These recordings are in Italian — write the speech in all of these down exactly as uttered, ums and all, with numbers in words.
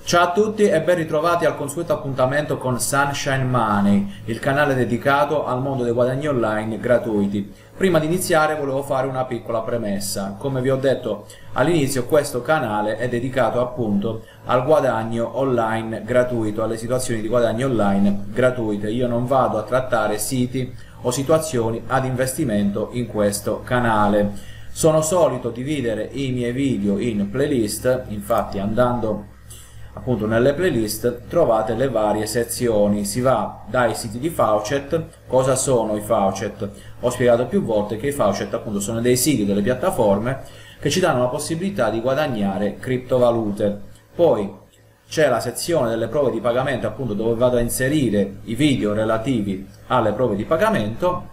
Ciao a tutti e ben ritrovati al consueto appuntamento con Sunshine Money, il canale dedicato al mondo dei guadagni online gratuiti. Prima di iniziare volevo fare una piccola premessa. Come vi ho detto all'inizio, questo canale è dedicato appunto al guadagno online gratuito, alle situazioni di guadagno online gratuite. Io non vado a trattare siti o situazioni ad investimento in questo canale. Sono solito dividere i miei video in playlist, infatti andando appunto nelle playlist trovate le varie sezioni. Si va dai siti di Faucet. Cosa sono i Faucet? Ho spiegato più volte che i Faucet appunto sono dei siti, delle piattaforme che ci danno la possibilità di guadagnare criptovalute. Poi c'è la sezione delle prove di pagamento, appunto dove vado a inserire i video relativi alle prove di pagamento.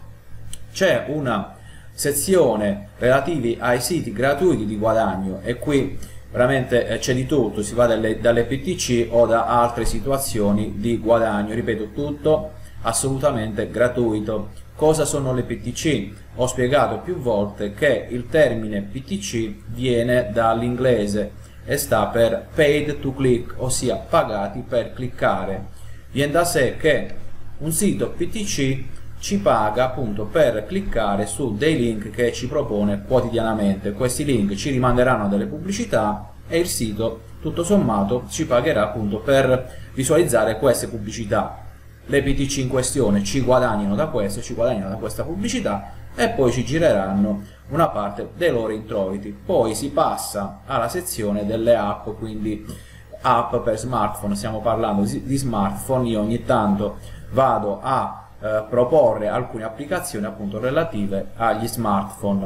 C'è una sezione relativi ai siti gratuiti di guadagno e qui veramente c'è di tutto, si va dalle, dalle P T C o da altre situazioni di guadagno, ripeto, tutto assolutamente gratuito. Cosa sono le P T C? Ho spiegato più volte che il termine P T C viene dall'inglese e sta per paid to click, ossia pagati per cliccare. Viene da sé che un sito P T C ci paga appunto per cliccare su dei link che ci propone quotidianamente. Questi link ci rimanderanno delle pubblicità e il sito tutto sommato ci pagherà appunto per visualizzare queste pubblicità. Le P T C in questione ci guadagnano da questo, ci guadagnano da questa pubblicità e poi ci gireranno una parte dei loro introiti. Poi si passa alla sezione delle app, quindi app per smartphone. Stiamo parlando di smartphone. Io ogni tanto vado a Eh, proporre alcune applicazioni appunto relative agli smartphone.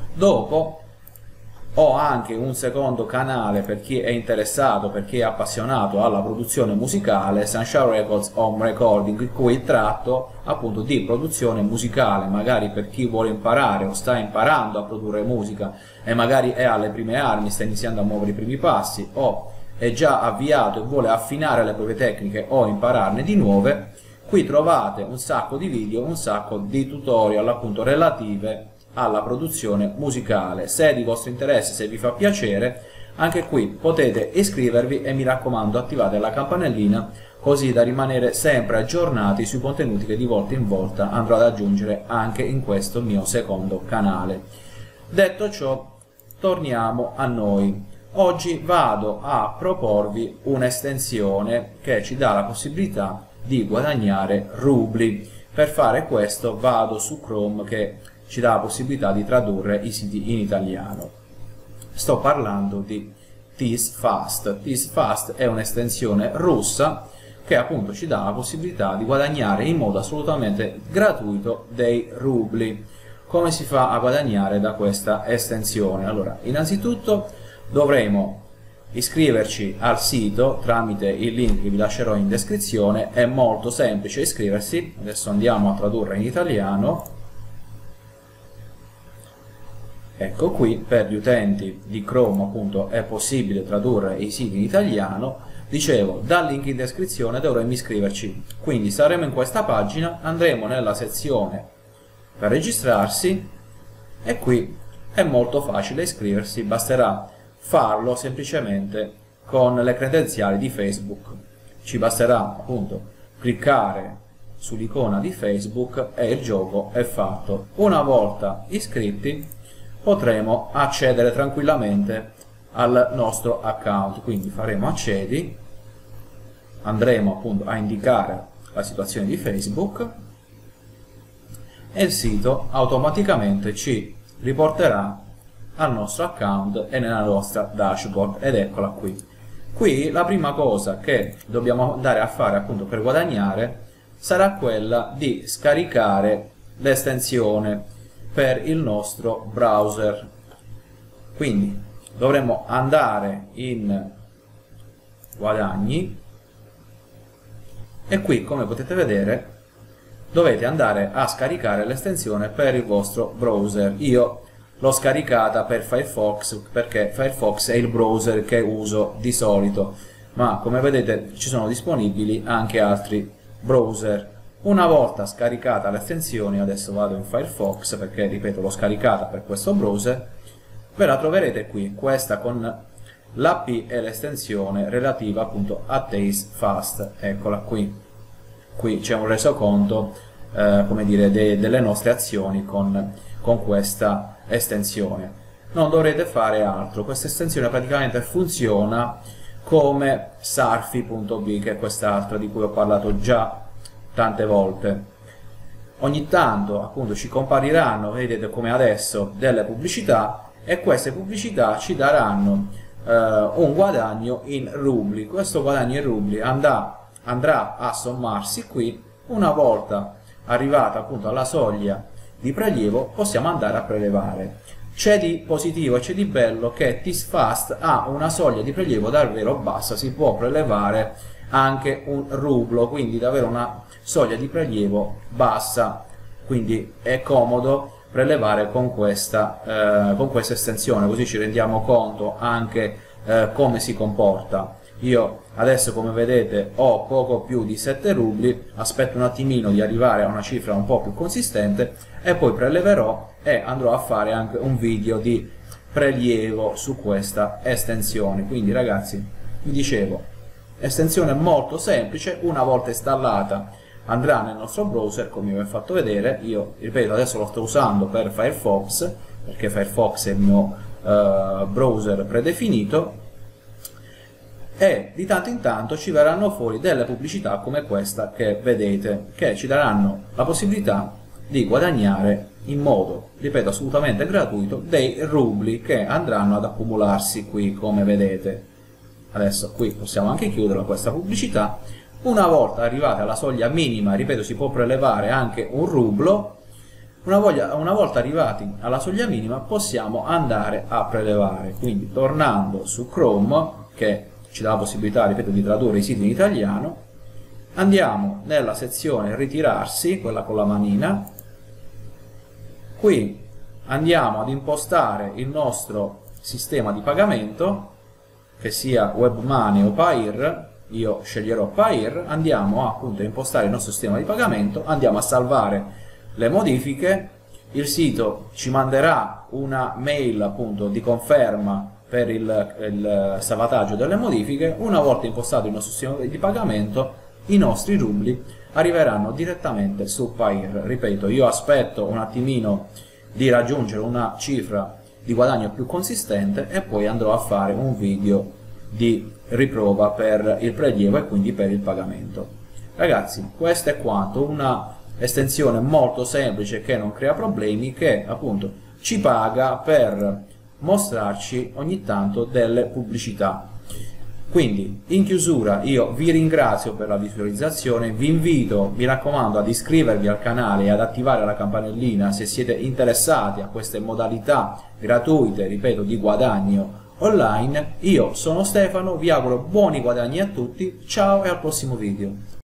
Dopo ho anche un secondo canale per chi è interessato, per chi è appassionato alla produzione musicale, Sunshine Records Home Recording, in cui tratto appunto di produzione musicale, magari per chi vuole imparare o sta imparando a produrre musica e magari è alle prime armi, sta iniziando a muovere i primi passi o è già avviato e vuole affinare le proprie tecniche o impararne di nuove. Qui trovate un sacco di video, un sacco di tutorial appunto relative alla produzione musicale. Se è di vostro interesse, se vi fa piacere, anche qui potete iscrivervi e mi raccomando attivate la campanellina così da rimanere sempre aggiornati sui contenuti che di volta in volta andrò ad aggiungere anche in questo mio secondo canale. Detto ciò, torniamo a noi. Oggi vado a proporvi un'estensione che ci dà la possibilità di guadagnare rubli. Per fare questo vado su Chrome che ci dà la possibilità di tradurre i siti in italiano. Sto parlando di ThisFast. ThisFast è un'estensione russa che appunto ci dà la possibilità di guadagnare in modo assolutamente gratuito dei rubli. Come si fa a guadagnare da questa estensione? Allora, innanzitutto dovremo iscriverci al sito tramite il link che vi lascerò in descrizione. È molto semplice iscriversi. Adesso andiamo a tradurre in italiano. Ecco qui, per gli utenti di Chrome appunto è possibile tradurre i siti in italiano. Dicevo, dal link in descrizione dovremo iscriverci, quindi saremo in questa pagina, andremo nella sezione per registrarsi e qui è molto facile iscriversi, basterà farlo semplicemente con le credenziali di Facebook. Ci basterà appunto cliccare sull'icona di Facebook e il gioco è fatto. Una volta iscritti potremo accedere tranquillamente al nostro account, quindi faremo accedi, andremo appunto a indicare la situazione di Facebook e il sito automaticamente ci riporterà al nostro account e nella nostra dashboard, ed eccola qui. Qui la prima cosa che dobbiamo andare a fare appunto per guadagnare sarà quella di scaricare l'estensione per il nostro browser. Quindi dovremo andare in guadagni e qui, come potete vedere, dovete andare a scaricare l'estensione per il vostro browser. Io l'ho scaricata per Firefox perché Firefox è il browser che uso di solito, ma come vedete ci sono disponibili anche altri browser. Una volta scaricata l'estensione, adesso vado in Firefox perché ripeto l'ho scaricata per questo browser, ve la troverete qui. Questa con l'A P è l'estensione relativa appunto a Taste Fast. Eccola qui. Qui c'è un resoconto eh, come dire, de delle nostre azioni con, con questa estensione. Non dovrete fare altro, questa estensione praticamente funziona come Sarfi punto B, che è quest'altra di cui ho parlato già tante volte. Ogni tanto appunto ci compariranno, vedete come adesso, delle pubblicità, e queste pubblicità ci daranno eh, un guadagno in rubli. Questo guadagno in rubli andrà, andrà a sommarsi qui. Una volta arrivata appunto alla soglia di prelievo possiamo andare a prelevare. C'è di positivo e c'è di bello che Taste Fast ha una soglia di prelievo davvero bassa, si può prelevare anche un rublo, quindi davvero una soglia di prelievo bassa, quindi è comodo prelevare con questa, eh, con questa estensione, così ci rendiamo conto anche eh, come si comporta. Io adesso, come vedete, ho poco più di sette rubli, aspetto un attimino di arrivare a una cifra un po' più consistente e poi preleverò e andrò a fare anche un video di prelievo su questa estensione. Quindi ragazzi, vi dicevo, estensione molto semplice, una volta installata andrà nel nostro browser, come vi ho fatto vedere. Io, ripeto, adesso lo sto usando per Firefox, perché Firefox è il mio eh, browser predefinito, e di tanto in tanto ci verranno fuori delle pubblicità come questa che vedete, che ci daranno la possibilità di guadagnare in modo, ripeto, assolutamente gratuito, dei rubli che andranno ad accumularsi qui, come vedete. Adesso qui possiamo anche chiudere questa pubblicità. Una volta arrivati alla soglia minima, ripeto, si può prelevare anche un rublo. Una, voglia, una volta arrivati alla soglia minima possiamo andare a prelevare. Quindi tornando su Chrome, che ci dà la possibilità, ripeto, di tradurre i siti in italiano, andiamo nella sezione ritirarsi, quella con la manina. Qui andiamo ad impostare il nostro sistema di pagamento, che sia WebMoney o Payeer. Io sceglierò Payeer. Andiamo a, appunto, a impostare il nostro sistema di pagamento, andiamo a salvare le modifiche, il sito ci manderà una mail appunto di conferma per il, il salvataggio delle modifiche. Una volta impostato il nostro sistema di pagamento, i nostri rubli arriveranno direttamente su Payeer. Ripeto, io aspetto un attimino di raggiungere una cifra di guadagno più consistente e poi andrò a fare un video di riprova per il prelievo e quindi per il pagamento. Ragazzi, questo è quanto, una estensione molto semplice che non crea problemi, che appunto ci paga per mostrarci ogni tanto delle pubblicità. Quindi in chiusura io vi ringrazio per la visualizzazione, vi invito, mi raccomando, ad iscrivervi al canale e ad attivare la campanellina se siete interessati a queste modalità gratuite, ripeto, di guadagno online. Io sono Stefano, vi auguro buoni guadagni a tutti, ciao e al prossimo video.